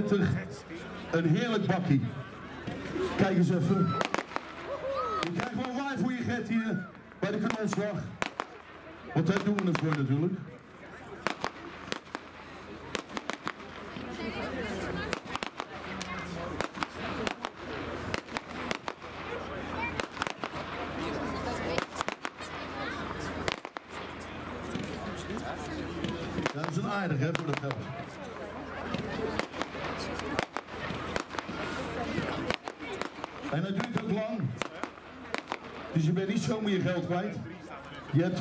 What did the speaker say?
€1,30. Een heerlijk bakkie. Kijk eens even. Je krijgt wel waar voor je get hier bij de knolslag. Want daar doen we het voor natuurlijk. Ja, dat is een aardig hè, voor dat geld. En het duurt ook lang. Dus je bent niet zomaar je geld kwijt. Je hebt